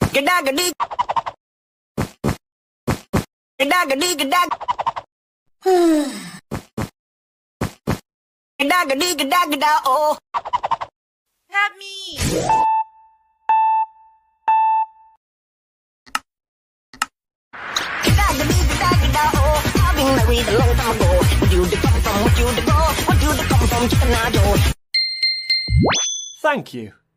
Gada gadi. Gada gadi gada. Gada gadi gada gada oh. Help me! Gada gadi gada gada oh. I've been married a long time ago. Where you come from? Where you go? Where you come from? Chicken. Thank you.